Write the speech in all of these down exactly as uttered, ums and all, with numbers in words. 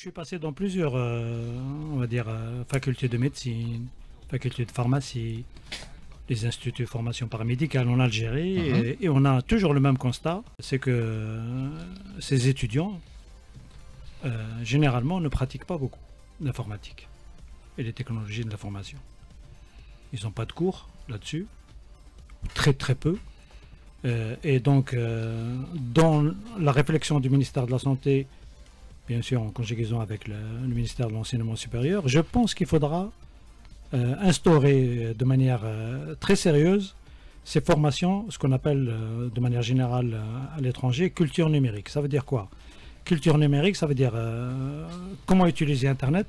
suis passé dans plusieurs, euh, on va dire, euh, facultés de médecine, facultés de pharmacie, les instituts de formation paramédicale en Algérie, Mhm. et, et on a toujours le même constat, c'est que euh, ces étudiants, euh, généralement, ne pratiquent pas beaucoup l'informatique et les technologies de l'information. Ils n'ont pas de cours là-dessus, très très peu. Euh, et donc, euh, dans la réflexion du ministère de la Santé, bien sûr en conjugaison avec le, le ministère de l'Enseignement supérieur, je pense qu'il faudra euh, instaurer de manière euh, très sérieuse ces formations, ce qu'on appelle euh, de manière générale euh, à l'étranger, culture numérique. Ça veut dire quoi? Culture numérique, ça veut dire euh, comment utiliser Internet,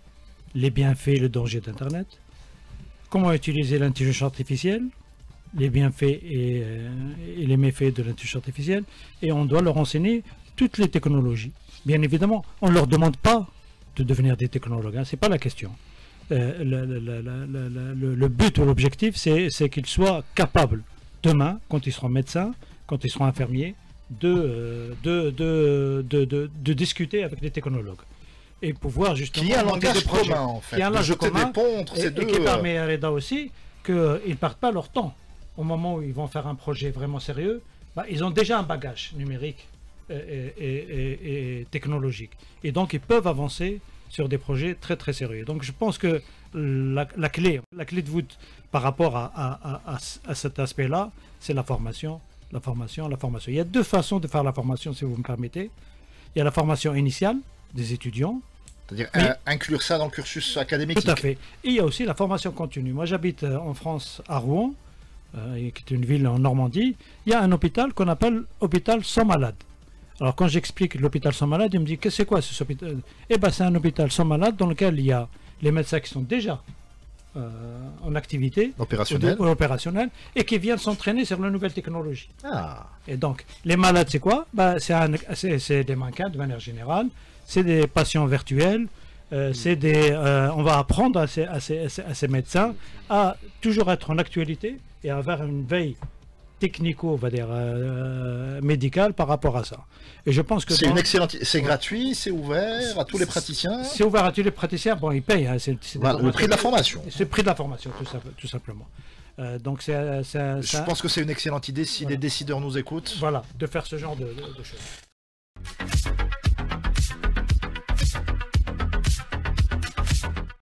les bienfaits et le danger d'Internet, comment utiliser l'intelligence artificielle, les bienfaits et, euh, et les méfaits de l'intelligence artificielle, et on doit leur enseigner toutes les technologies. Bien évidemment, on ne leur demande pas de devenir des technologues, hein, ce n'est pas la question. Euh, le, le, le, le, le, le but ou l'objectif, c'est qu'ils soient capables, demain, quand ils seront médecins, quand ils seront infirmiers, de, euh, de, de, de, de, de discuter avec des technologues. Et pouvoir justement... Qui est un monter langage des projets. commun, en fait. Qui est un De langage jeter commun, des ponts entre et, ces deux... et qui permet à Reda aussi qu'ils ne perdent pas leur temps. Au moment où ils vont faire un projet vraiment sérieux, bah, ils ont déjà un bagage numérique et, et, et, et technologique. Et donc, ils peuvent avancer sur des projets très très sérieux. Donc, je pense que la, la clé, la clé de voûte par rapport à, à, à, à cet aspect-là, c'est la formation, la formation, la formation. Il y a deux façons de faire la formation, si vous me permettez. Il y a la formation initiale des étudiants. C'est-à-dire Oui. inclure ça dans le cursus académique. Tout à fait. Et il y a aussi la formation continue. Moi, j'habite en France, à Rouen, euh, qui est une ville en Normandie. Il y a un hôpital qu'on appelle hôpital sans malade. Alors, quand j'explique l'hôpital sans malade, il me dit, que c'est quoi ce hôpital? Eh bien, c'est un hôpital sans malade dans lequel il y a les médecins qui sont déjà euh, en activité, Opérationnel. ou, ou opérationnel, et qui viennent s'entraîner sur la nouvelle technologie. Ah. Et donc, les malades, c'est quoi? Bah, c'est des mannequins, de manière générale. C'est des patients virtuels. Euh, c'est des, euh, on va apprendre à ces, à, ces, à ces médecins à toujours être en actualité et à avoir une veille technico, on va dire, euh, médicale par rapport à ça. Et je pense que c'est dans... une excellente, c'est gratuit, c'est ouvert à tous les praticiens. C'est ouvert à tous les praticiens. Bon, ils payent. Hein, c'est voilà, le prix de la formation. C'est le prix de la formation, tout, simple, tout simplement. Euh, donc c'est. Je pense que c'est une excellente idée si voilà. les décideurs nous écoutent. Voilà, de faire ce genre de, de, de choses.